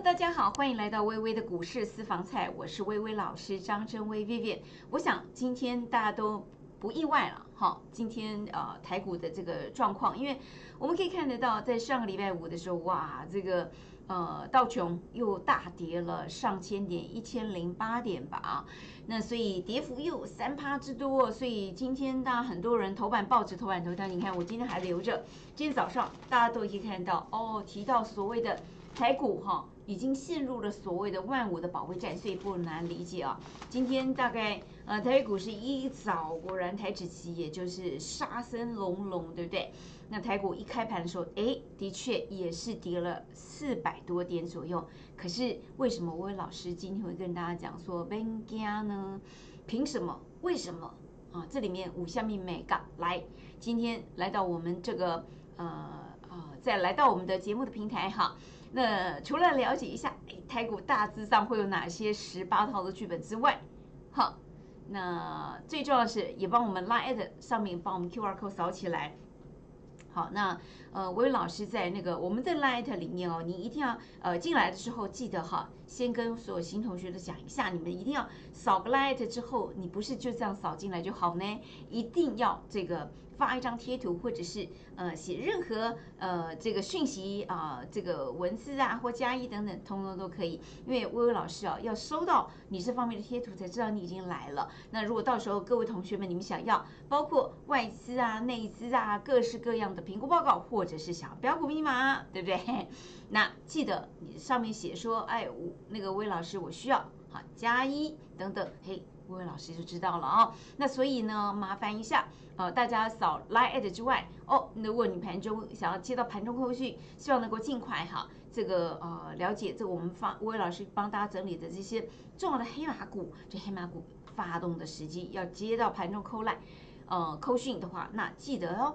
大家好，欢迎来到微微的股市私房菜，我是微微老师张真微 Vivian。我想今天大家都不意外了哈，今天台股的这个状况，因为我们可以看得到，在上个礼拜五的时候，哇，这个道琼又大跌了上千点，1008点吧啊，那所以跌幅又有3%之多，所以今天大家很多人头版报纸头版头条，你看我今天还留着，今天早上大家都可以看到哦，提到所谓的台股哈。已经陷入了所谓的万五的保卫战，所以不难理解啊。今天大概台北股市一早果然台指期也就是杀声隆隆，对不对？那台股一开盘的时候，的确也是跌了400多点左右。可是为什么我老师今天会跟大家讲说别惊呢？凭什么？为什么啊？这里面五下面每个来，今天来到我们这个再来到我们的节目的平台哈。那除了了解一下台股大致上会有哪些18套的剧本之外，好，那最重要的是也帮我们 Line@ 上面帮我们 QR code 扫起来。好，那维老师在那个我们的 Line@ 里面哦，你一定要进来的时候记得哈，先跟所有新同学都讲一下，你们一定要扫个 Line@ 之后，你不是就这样扫进来就好呢，一定要这个发一张贴图，或者是写任何这个讯息这个文字啊或加一等等，通通都可以。因为薇薇老师要收到你这方面的贴图，才知道你已经来了。那如果到时候各位同学们你们想要包括外资啊、内资啊各式各样的评估报告，或者是想要标股密码，对不对？那记得你上面写说，那个薇老师我需要好+1等等，嘿。薇薇老师就知道了哦。那所以呢，麻烦一下大家扫 Line@ 之外哦，如果你盘中想要接到盘中后续，希望能够尽快这个了解这个我们薇薇老师帮大家整理的这些重要的黑马股，这黑马股发动的时机要接到盘中扣赖扣讯的话，那记得哦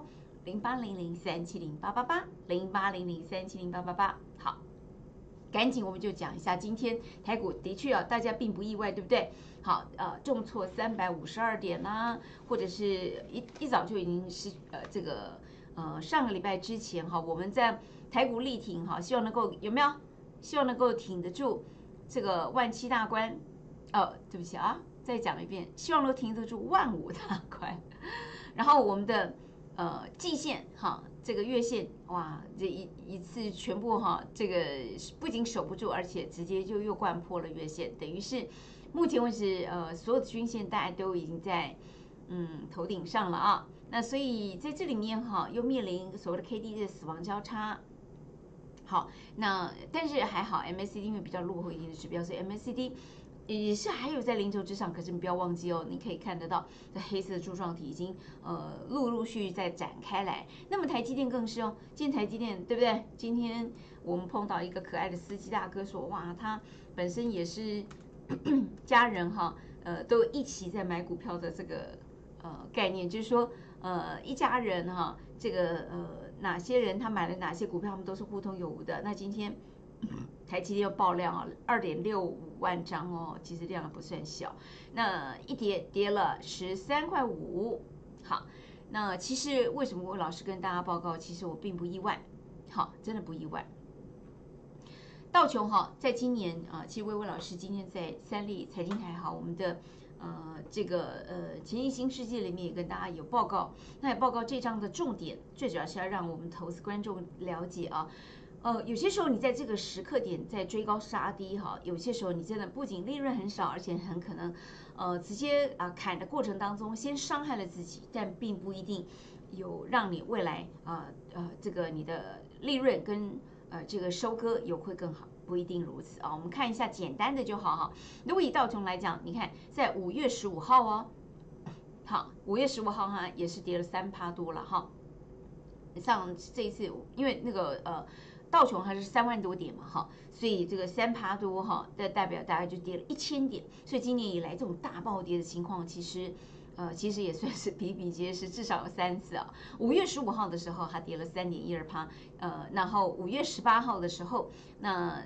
，0800370888，0800370888，好。赶紧我们就讲一下，今天台股的确大家并不意外，对不对？好，重挫352点啦，或者是一早就已经是这个上个礼拜之前我们在台股力挺希望能够有没有？希望能够挺得住这个17000大关。对不起啊，再讲一遍，希望能够挺得住15000大关。然后我们的季线这个月线哇，这一次全部这个不仅守不住，而且直接就又灌破了月线，等于是目前为止所有的均线大家都已经在头顶上了啊。那所以在这里面又面临所谓的 KD 的死亡交叉。好，那但是还好 MACD 因为比较落后一定的指标，所以 MACD 也是还有在零轴之上，可是你不要忘记哦，你可以看得到这黑色的柱状体已经陆续在展开来。那么台积电更是哦，今天台积电对不对？今天我们碰到一个可爱的司机大哥说，哇，他本身也是家人都一起在买股票的这个概念，就是说一家人这个哪些人他买了哪些股票，他们都是互通有无的。那今天台积电又爆量2.65万张哦，其实量不算小。那一跌了13.5块。好，那其实为什么我老是跟大家报告？其实我并不意外，好，真的不意外。道琼在今年其实薇薇老师今天在三立财经台我们的这个前进新世界里面也跟大家有报告，那也报告这章的重点，最主要是要让我们投资观众了解有些时候你在这个时刻点在追高杀低有些时候你真的不仅利润很少，而且很可能直接砍的过程当中先伤害了自己，但并不一定有让你未来这个你的利润跟这个收割有会更好，不一定如此我们看一下简单的就好如果以道琼来讲，你看在5月15号好，5月15号也是跌了3%多了像这一次因为那个道琼还是3万多点嘛所以这个3%多代表大概就跌了1000点，所以今年以来这种大暴跌的情况，其实也算是比比皆是，至少有3次5月15号的时候它跌了3.12%，然后5月18号的时候那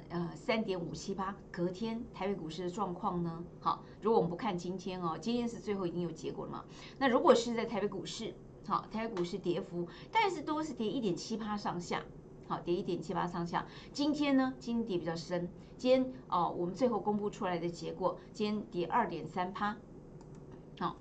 3.57%，隔天台北股市的状况呢？好，如果我们不看今天今天是最后已经有结果了嘛？那如果是在台北股市，台北股市跌幅，但是都是跌1.7%上下。 好，跌1.78上下。今天呢，今天跌比较深，今天我们最后公布出来的结果，今天跌2.3%，好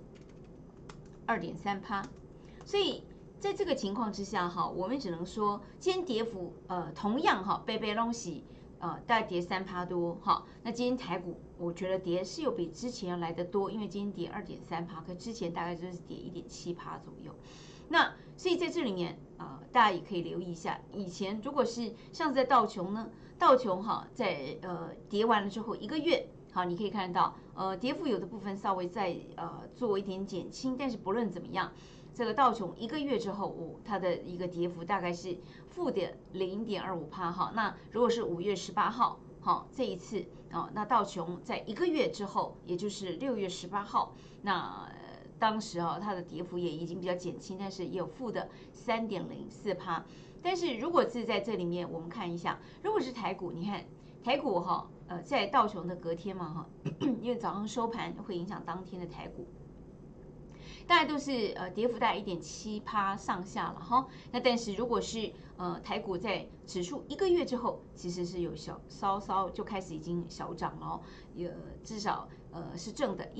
，2.3%，所以在这个情况之下哈，我们只能说今天跌幅同样哈，杯东西大概跌3%多哈。那今天台股我觉得跌是有比之前要来得多，因为今天跌2.3%，可之前大概就是跌1.7%左右。那所以在这里面大家也可以留意一下，以前如果是像在道琼呢，道琼哈在跌完了之后1个月。好，你可以看到，跌幅有的部分稍微再做一点减轻，但是不论怎么样，这个道琼1个月之后，它的一个跌幅大概是负的0.25%哈。那如果是5月18号，好，这一次那道琼在1个月之后，也就是6月18号，那当时它的跌幅也已经比较减轻，但是也有负的3.04%。但是如果是在这里面，我们看一下，如果是台股，你看台股在道琼的隔天嘛哈，因为早上收盘会影响当天的台股，大概都是跌幅大概1.7%上下了哈。那但是如果是台股在指数1个月之后，其实是有稍稍就开始已经小涨了至少是正的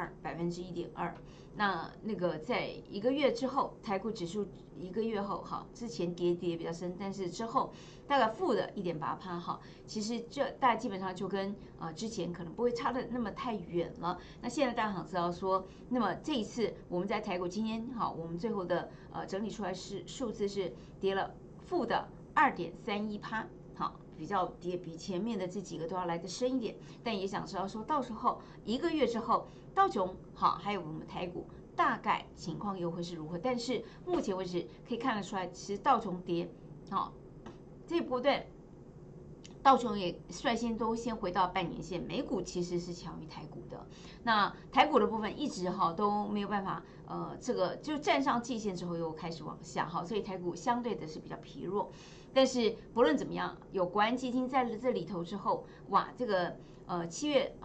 1.2%。那个在1个月之后，台股指数1个月后哈，之前跌比较深，但是之后大概负的1.8%哈，其实这大概基本上就跟之前可能不会差的那么太远了。那现在大家想知道说，那么这一次我们在台股今天好，我们最后的整理出来是数字是跌了负的2.31%，好，比较跌比前面的这几个都要来得深一点，但也想知道说到时候1个月之后，道琼好，还有我们台股大概情况又会是如何？但是目前为止可以看得出来，其实道琼跌好，这一波段道琼也率先都先回到半年线，美股其实是强于台股的。那台股的部分一直都没有办法，这个就站上季线之后又开始往下所以台股相对的是比较疲弱。但是不论怎么样，有国安基金在这里头之后，哇，这个7月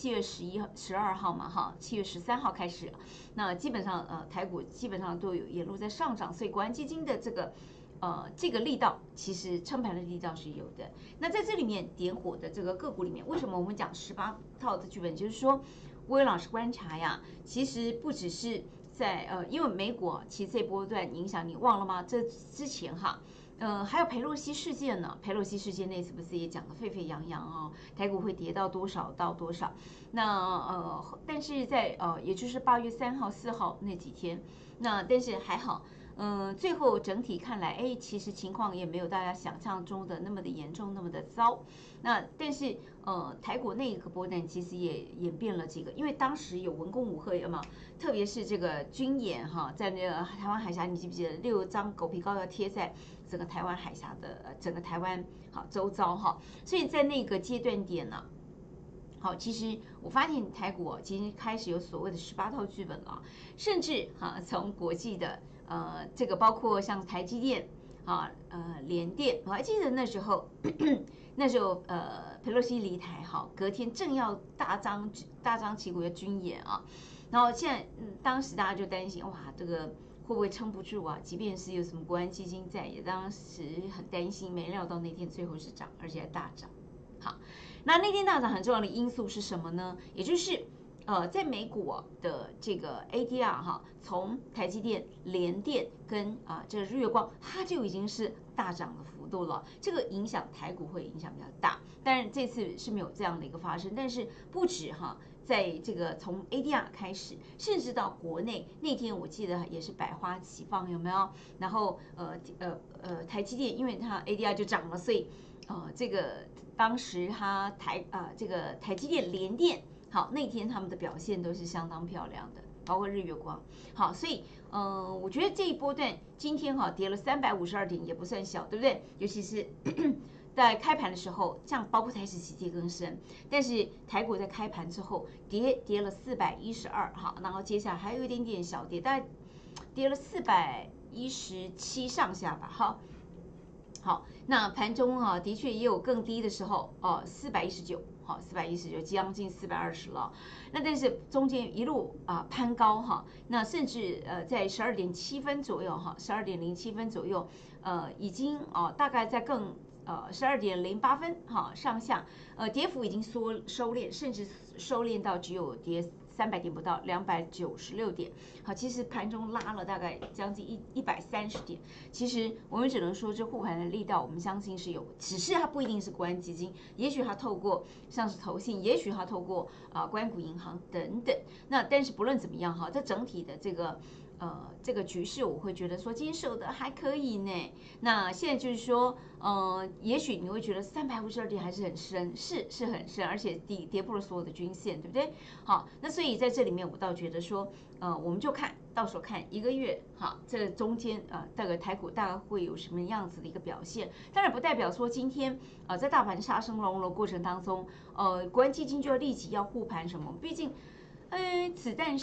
12号嘛7月13号开始，那基本上台股基本上都有沿路在上涨，所以国安基金的这个力道其实撑盘的力道是有的。那在这里面点火的这个个股里面，为什么我们讲18套的剧本？就是说，威老师观察呀，其实不只是在因为美股其实这波段影响，你忘了吗？这之前还有裴洛西事件呢。裴洛西事件那次不是也讲得沸沸扬扬台股会跌到多少到多少？那但是在也就是8月3号、4号那几天，那但是还好。最后整体看来，其实情况也没有大家想象中的那么的严重，那么的糟。那但是台股那一个波段其实也演变了几个，因为当时有文攻武吓嘛，特别是这个军演在那个台湾海峡，你记不记得6张狗皮膏药贴在整个台湾海峡的整个台湾周遭所以在那个阶段点呢。好，其实我发现台股其实开始有所谓的18套剧本了，甚至从国际的这个包括像台积电联电，我还记得那时候裴洛西离台隔天正要大张旗鼓的军演然后现在当时大家就担心哇，这个会不会撑不住即便是有什么国安基金在，也当时很担心，没料到那天最后是涨，而且还大涨。好，那天大涨很重要的因素是什么呢？也就是在美股的这个 ADR 从台积电、联电跟这个日月光，它就已经是大涨的幅度了。这个影响台股会影响比较大，但是这次是没有这样的一个发生。但是不止在这个从 ADR 开始，甚至到国内那天，我记得也是百花齐放，有没有？然后台积电因为它 ADR 就涨了，所以这个当时它这个台积电、联电。好，那天他们的表现都是相当漂亮的，包括日月光。好，所以我觉得这一波段今天跌了352点也不算小，对不对？尤其是在开盘的时候，像包括台指期跌更深，但是台股在开盘之后跌了412，然后接下来还有一点点小跌，大概跌了417上下吧，好，那盘中的确也有更低的时候419。 好，419将近420了。那但是中间一路攀高哈，那甚至在12.7左右哈，12.07左右，已经大概在更12.08哈上下，跌幅已经收敛，甚至收敛到只有跌300点不到，296点。好，其实盘中拉了大概将近130点。其实我们只能说这护盘的力道，我们相信是有，只是它不一定是国安基金，也许它透过像是投信，也许它透过官股银行等等。那但是不论怎么样哈，这整体的这个局势，我会觉得说今天守的还可以呢。那现在就是说，也许你会觉得352点还是很深，是很深，而且跌破了所有的均线，对不对？好，那所以在这里面，我倒觉得说，我们就到时候看1个月，好，这中间这个台股大概会有什么样子的一个表现。当然不代表说今天在大盘杀声隆隆的过程当中，国安基金就要立即要护盘什么，毕竟。子弹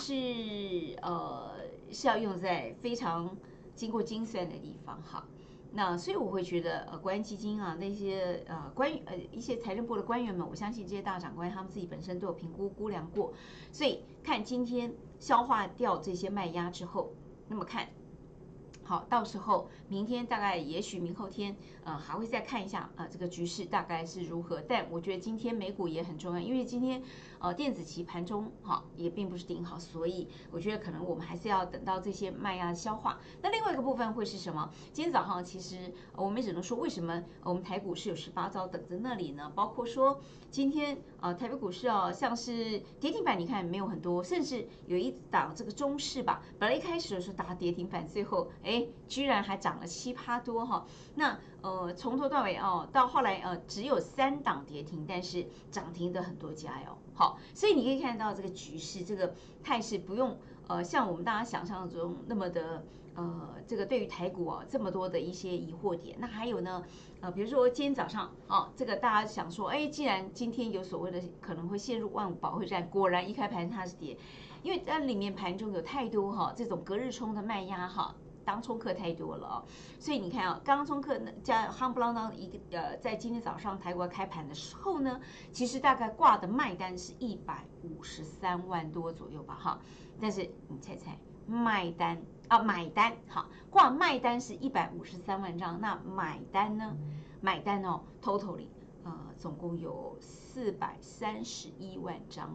是要用在非常经过精算的地方哈。那所以我会觉得国安基金那些一些财政部的官员们，我相信这些大长官他们自己本身都有估量过，所以看今天消化掉这些卖压之后，那么看。好，到时候明天大概也许明后天，还会再看一下这个局势大概是如何。但我觉得今天美股也很重要，因为今天电子期盘中也并不是顶好，所以我觉得可能我们还是要等到这些卖压消化。那另外一个部分会是什么？今天早上其实我们只能说，为什么我们台股是有18招等着那里呢？包括说今天台北股市像是跌停板，你看没有很多，甚至有一档这个中市吧，本来一开始的时候打跌停板，最后居然还涨了7%多哈。那从头到尾到后来只有3档跌停，但是涨停的很多家哟。好，所以你可以看到这个局势，这个态势不用像我们大家想象中那么的这个对于台股这么多的一些疑惑点。那还有呢比如说今天早上这个大家想说，既然今天有所谓的可能会陷入万五保卫战，果然一开盘它是跌，因为在里面盘中有太多这种隔日冲的卖压当冲客太多了所以你看刚冲客加夯不啷当在今天早上台股开盘的时候呢，其实大概挂的卖单是153万多左右吧但是你猜猜买单挂卖单是153万张，那买单呢？买单totally 总共有431万张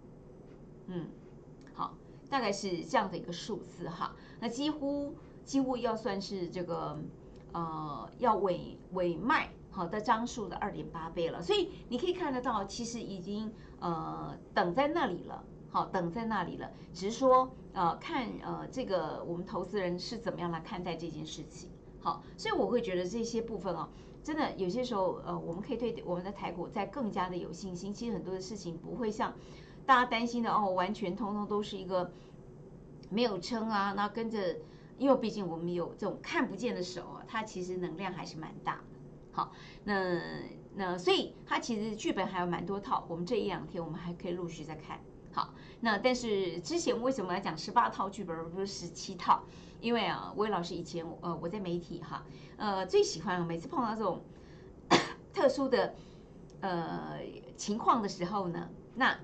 好，大概是这样的一个数字那几乎要算是这个要委卖的张数的2.8倍了，所以你可以看得到，其实已经等在那里了。等在那里了，只是说看这个我们投资人是怎么样来看待这件事情。好，所以我会觉得这些部分真的有些时候我们可以对我们的台股再更加的有信心。其实很多的事情不会像大家担心的完全通通都是一个没有撑那跟着，因为毕竟我们有这种看不见的手它其实能量还是蛮大的。好，那所以它其实剧本还有蛮多套，我们这1-2天我们还可以陆续再看。好，那但是之前为什么来讲18套剧本而不是17套？因为魏老师以前我在媒体最喜欢每次碰到这种特殊的情况的时候呢，那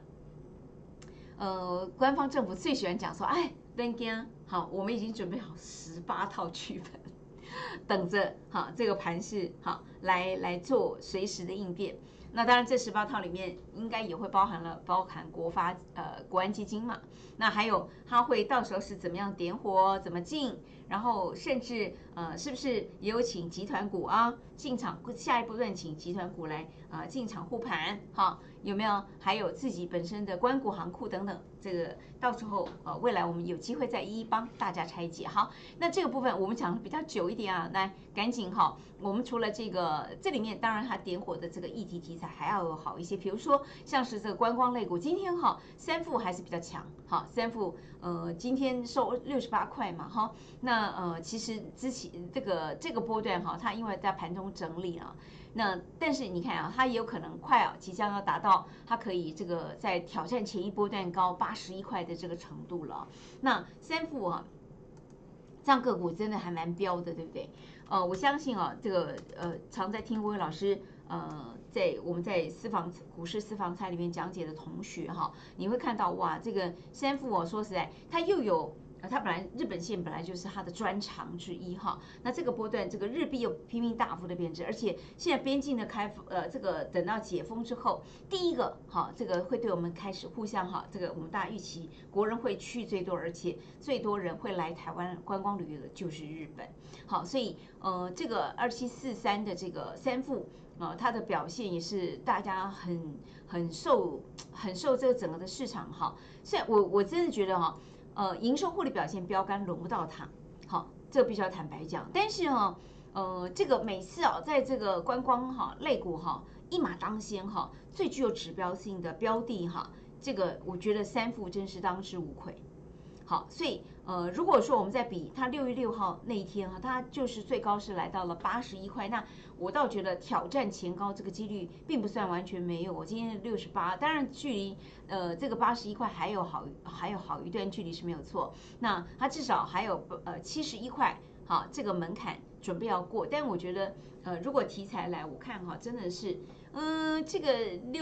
官方政府最喜欢讲说，等下好，我们已经准备好18套剧本，等着这个盘势来做随时的应变。那当然，这18套里面应该也会包含国安基金嘛。那还有它会到时候是怎么样点火，怎么进，然后甚至是不是也有请集团股进场，下一步段请集团股来进场护盘有没有？还有自己本身的官股行库等等，这个到时候未来我们有机会再一一帮大家拆解。好，那这个部分我们讲的比较久一点来赶紧我们除了这里面当然它点火的这个议题题材还要有好一些，比如说像是这个观光类股，今天三富还是比较强三富今天收68块嘛那其实之前这个波段它因为在盘中整理那但是你看它也有可能快即将要达到它可以这个在挑战前一波段高81块的这个程度了。那三富这样个股真的还蛮标的，对不对？我相信这个常在听魏老师在我们在股市私房菜里面讲解的同学哈，你会看到哇，这个三富说实在，它又有。它本来日本线本来就是它的专长之一哈，那这个波段这个日币又拼命大幅的贬值，而且现在边境的这个等到解封之后，第一个哈，这个会对我们开始互相哈，这个我们大家预期国人会去最多，而且最多人会来台湾观光旅游的就是日本，好，所以这个2743的这个三富。它的表现也是大家很受这个整个的市场哈，所以我真的觉得哈。营收获利表现标杆轮不到它，好，这个必须要坦白讲。但是哈，这个每次啊，在这个观光哈类股哈一马当先哈，最具有指标性的标的哈，这个我觉得三富真是当之无愧。好，所以如果说我们在比它6月6号那一天哈，它就是最高是来到了81块，那我倒觉得挑战前高这个几率并不算完全没有。我今天68，当然距离这个81块还有好一段距离是没有错。那它至少还有71块，好，这个门槛准备要过。但我觉得如果题材来，我看哈真的是这个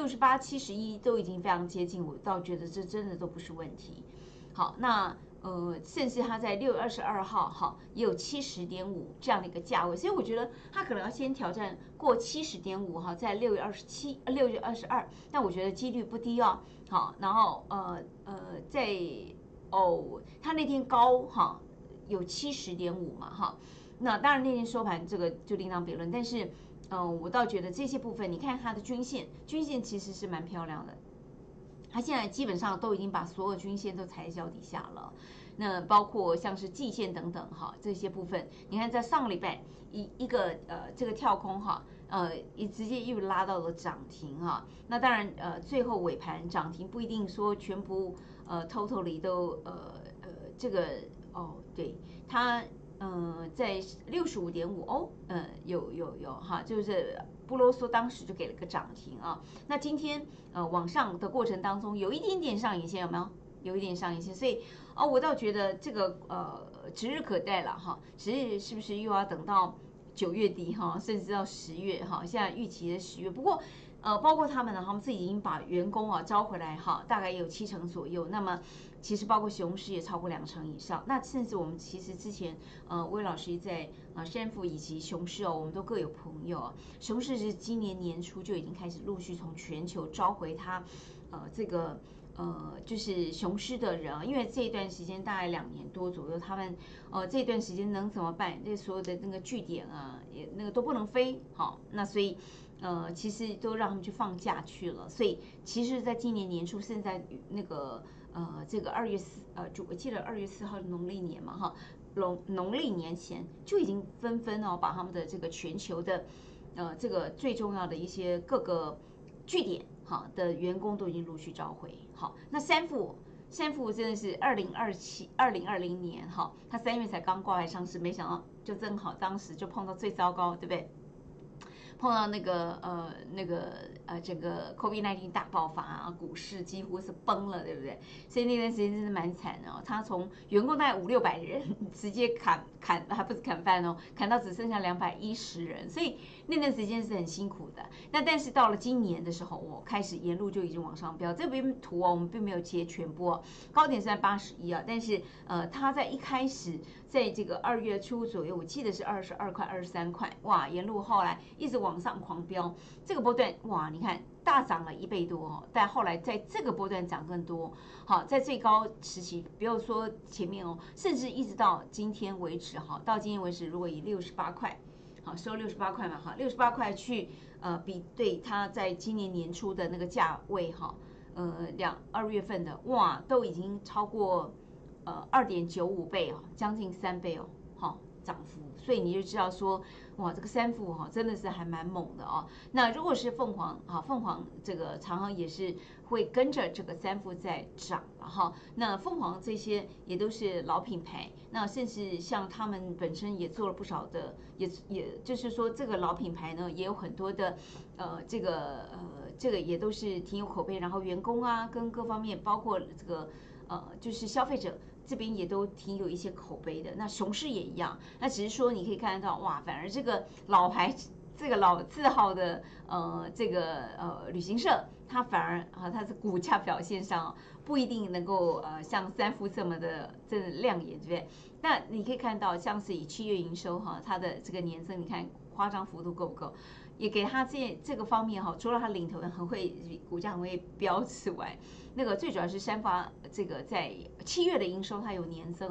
68、71都已经非常接近，我倒觉得这真的都不是问题。好，那甚至它在6月22号哈也有70.5这样的一个价位，所以我觉得它可能要先挑战过70.5哈，在6月27、6月22，但我觉得几率不低哦。好，然后在它那天高哈有70.5嘛哈，那当然那天收盘这个就另当别论，但是我倒觉得这些部分，你看它的均线其实是蛮漂亮的。它现在基本上都已经把所有均线都踩在脚底下了，那包括像是季线等等哈这些部分，你看在上个礼拜一个这个跳空哈也直接又拉到了涨停哈，那当然最后尾盘涨停不一定说全部totally 都这个对它在65.5有哈，就是不啰嗦，当时就给了个涨停啊。那今天往上的过程当中有一点点上影线，有没有？有一点上影线，所以我倒觉得这个指日可待了哈。指日是不是又要等到9月底哈，甚至到10月哈？现在预期的10月，不过。包括他们呢，他们自己已经把员工招回来哈，大概也有70%左右。那么其实包括雄狮也超过2成以上。那甚至我们其实之前魏老师在山富以及雄狮我们都各有朋友。雄狮是今年年初就已经开始陆续从全球召回他这个。就是雄狮的人，因为这一段时间大概2年多左右，他们这段时间能怎么办？这所有的那个据点也那个都不能飞，好，那所以其实都让他们去放假去了。所以其实，在今年年初，甚至在那个这个2月4我记得2月4号农历年嘛哈，农历年前就已经纷纷把他们的这个全球的这个最重要的一些各个据点。好的员工都已经陆续召回。好，那三富真的是2020年哈，他3月才刚挂牌上市，没想到就正好当时就碰到最糟糕，对不对？碰到那个整个 COVID-19 大爆发股市几乎是崩了，对不对？所以那段时间真的蛮惨的他从员工大概500-600人直接砍，还不是砍半砍到只剩下210人，所以那段时间是很辛苦的。那但是到了今年的时候，我开始沿路就已经往上飙。这边图我们并没有截全部高点是在81但是它在一开始在这个2月初左右，我记得是22块、23块，哇，沿路后来一直往上狂飙，这个波段哇，你看大涨了1倍多但后来在这个波段涨更多。好，在最高时期，不要说前面甚至一直到今天为止到今天为止，如果以68块，好收68块嘛，68块去比对它在今年年初的那个价位2月份的哇，都已经超过2.95倍将近3倍涨幅，所以你就知道说，哇，这个三富真的是还蛮猛的那如果是凤凰凤凰这个常常也是会跟着这个三富在涨了那凤凰这些也都是老品牌，那甚至像他们本身也做了不少的，也就是说这个老品牌呢也有很多的这个也都是挺有口碑，然后员工跟各方面包括这个就是消费者。这边也都挺有一些口碑的，那雄狮也一样，那只是说你可以看得到，哇，反而这个老牌这个老字号的这个旅行社，它反而它的股价表现上不一定能够像三富这么的亮眼，对不对？那你可以看到，像是以7月营收它的这个年增，你看夸张幅度够不够？也给它这个方面除了它领头人很会股价很会飙之外，那个最主要是三发这个在7月的营收它有年增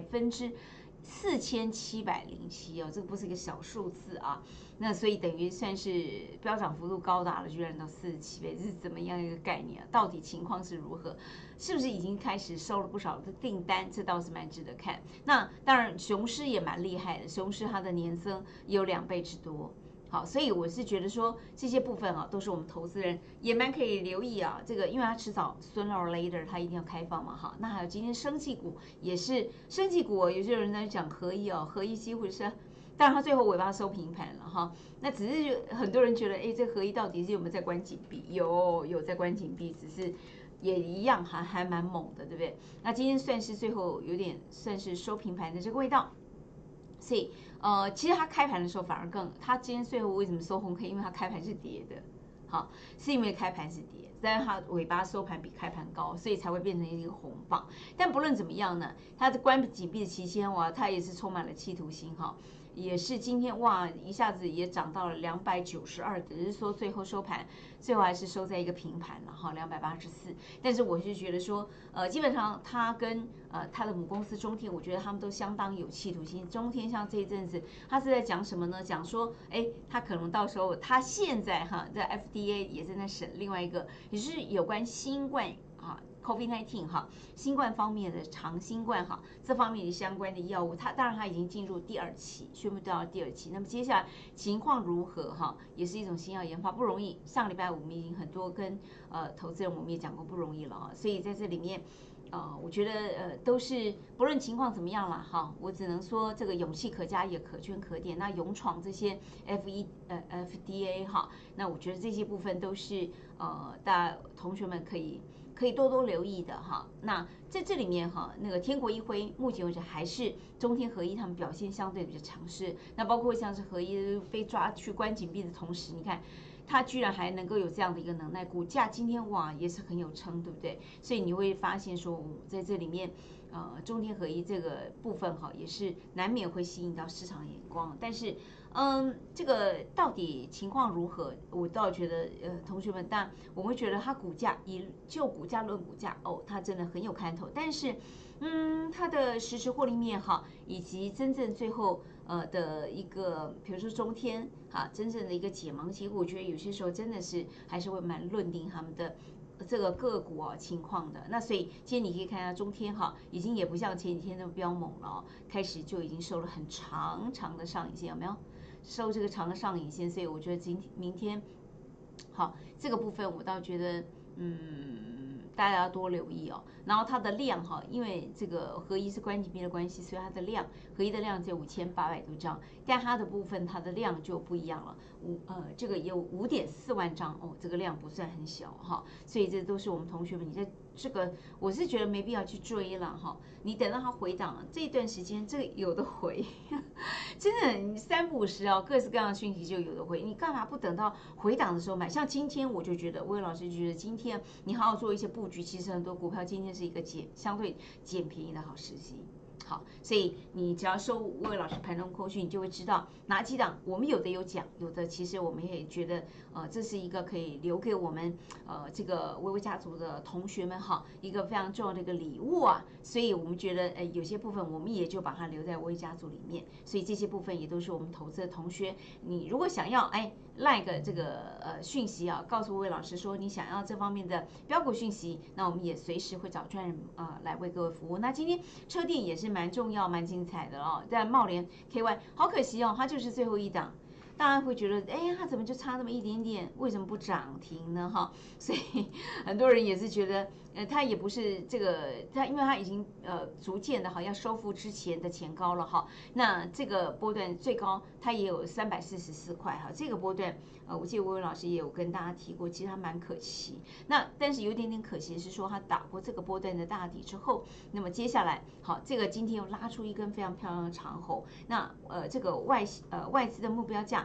4707%这个不是一个小数字啊。那所以等于算是飙涨幅度高达了，居然到47倍，这是怎么样一个概念啊？到底情况是如何？是不是已经开始收了不少的订单？这倒是蛮值得看。那当然，雄狮也蛮厉害的，雄狮它的年增也有2倍之多。好，所以我是觉得说这些部分都是我们投资人也蛮可以留意啊。这个因为它迟早 sooner or later 它一定要开放嘛，哈。那还有今天生技股也是，生技股有些人在讲合一合一几乎是，当然它最后尾巴收平盘了哈。那只是很多人觉得，这合一到底是有没有在关紧闭？有在关紧闭，只是也一样还蛮猛的，对不对？那今天算是最后有点算是收平盘的这个味道。所以其实它开盘的时候反而它今天最后为什么收红 K？ 因为它开盘是跌的，好，是因为开盘是跌，但是它尾巴收盘比开盘高，所以才会变成一个红棒。但不论怎么样呢，它的关紧闭的期间它也是充满了企图心也是今天一下子也涨到了292，只是说最后收盘，最后还是收在一个平盘了284。但是我是觉得说，基本上它跟它的母公司中天，我觉得他们都相当有企图心。中天像这一阵子，他是在讲什么呢？讲说，他可能到时候他现在在 FDA 也正在审另外一个，也是有关新冠COVID-19 新冠方面的长新冠这方面的相关的药物，当然它已经进入第2期，宣布到第2期。那么接下来情况如何也是一种新药研发不容易。上礼拜我们已经很多跟投资人我们也讲过不容易了所以在这里面我觉得都是不论情况怎么样啦我只能说这个勇气可嘉也可圈可点。那勇闯这些 FDA 那我觉得这些部分都是大家同学们可以多多留意的那在这里面那个天国一辉目前为止还是中天合一他们表现相对比较强势。那包括像是合一被抓去关紧闭的同时，你看它居然还能够有这样的一个能耐，股价今天也是很有撑，对不对？所以你会发现说在这里面中天合一这个部分也是难免会吸引到市场眼光。但是这个到底情况如何，我倒觉得同学们，但我会觉得它股价就股价论股价它真的很有看头。但是它的实时获利面以及真正最后的一个比如说中天真正的一个解盲，其实我觉得有些时候真的是还是会蛮论定他们的这个个股情况的。那所以今天你可以看一下中天已经也不像前几天那么飙猛了开始就已经收了很长的上影线，有没有收这个长的上影线？所以我觉得明天这个部分我倒觉得大家要多留意然后它的量因为这个合一是关紧闭的关系，所以它的量合一的量只有5800多张，但它的部分它的量就不一样了，这个有5.4万张这个量不算很小所以这都是我们同学们你在这个我是觉得没必要去追了你等到它回档了这一段时间，这个有的回真的你3不5时各式各样的讯息就有的回，你干嘛不等到回档的时候买？像今天我就觉得，魏老师就觉得今天你好好做一些布局，其实很多股票今天是一个相对捡便宜的好时机。好，所以你只要收魏老师盘中扣讯，你就会知道哪几档我们有的有讲，有的其实我们也觉得这是一个可以留给我们这个微微家族的同学们一个非常重要的一个礼物所以我们觉得有些部分我们也就把它留在微家族里面。所以这些部分也都是我们投资的同学，你如果想要赖个这个讯息告诉魏老师说你想要这方面的标股讯息，那我们也随时会找专人来为各位服务。那今天车电也是蛮重要蛮精彩的但茂联 KY 好可惜它就是最后一档，当然会觉得它怎么就差那么一点点，为什么不涨停呢所以很多人也是觉得它也不是这个它，因为它已经逐渐的要收复之前的前高了那这个波段最高它也有344块这个波段我记得魏老师也有跟大家提过，其实它蛮可惜。那但是有点可惜是说它打过这个波段的大底之后，那么接下来这个今天又拉出一根非常漂亮的长红，那这个外资的目标价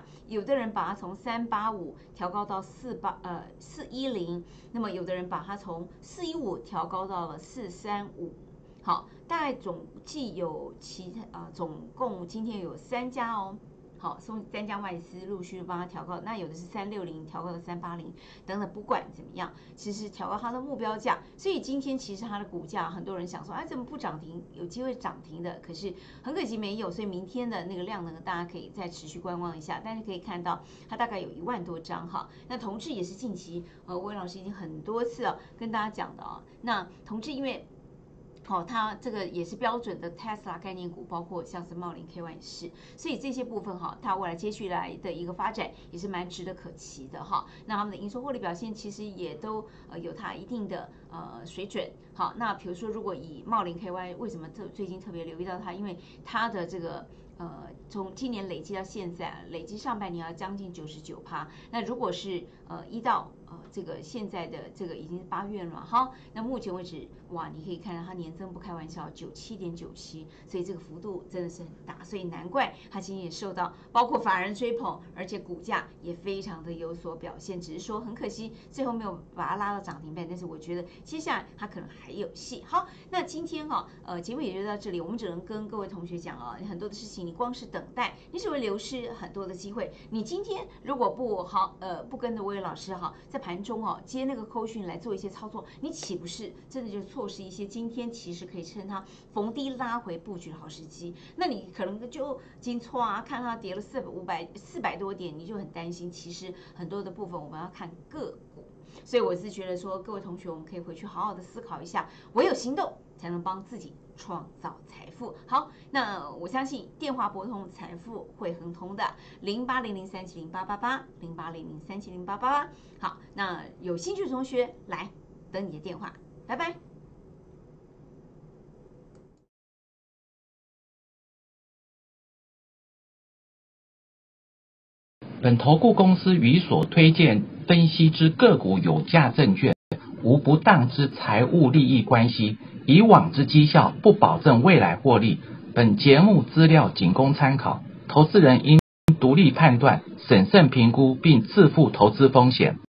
有的人把它从385调高到410，那么有的人把它从415调高到了435。好，大概总计有总共今天有3家哦。好，3家外资陆续帮他调高，那有的是360调高到380等等，不管怎么样，其实调高它的目标价，所以今天其实它的股价，很多人想说，哎，怎么不涨停？有机会涨停的，可是很可惜没有，所以明天的那个量能大家可以再持续观望一下，但是可以看到它大概有1万多张哈。那同志也是近期魏老师已经很多次跟大家讲的那同志因为它这个也是标准的 Tesla 概念股，包括像是茂林 KY 也是，所以这些部分它未来接续来的一个发展也是蛮值得可期的那他们的营收获利表现其实也都有它一定的水准。好，那比如说如果以茂林 KY 为什么最近特别留意到它，因为它的这个从今年累计到现在，累计上半年要将近99%。那如果是1到这个现在的这个已经是8月了嘛，那目前为止哇，你可以看到它年增不开玩笑，97.97%，所以这个幅度真的是很大，所以难怪它今天也受到包括法人追捧，而且股价也非常的有所表现，只是说很可惜最后没有把它拉到涨停板，但是我觉得接下来它可能还有戏。好，那今天节目也就到这里，我们只能跟各位同学讲很多的事情你光是等待，你只会流失很多的机会。你今天如果不跟着魏老师在盘中接那个扣讯来做一些操作，你岂不是真的就错失一些今天其实可以趁它逢低拉回布局的好时机？那你可能就金错看它跌了400多点，你就很担心。其实很多的部分我们要看个股，所以我是觉得说，各位同学我们可以回去好好的思考一下，唯有行动才能帮自己创造财富。好，那我相信电话拨通财富会亨通的，0800370888，0800370888。好，那有兴趣的同学来等你的电话，拜拜。 本投顾公司与所推荐分析之个股有价证券无不当之财务利益关系，以往之绩效不保证未来获利。本节目资料仅供参考，投资人应独立判断、审慎评估并自负投资风险。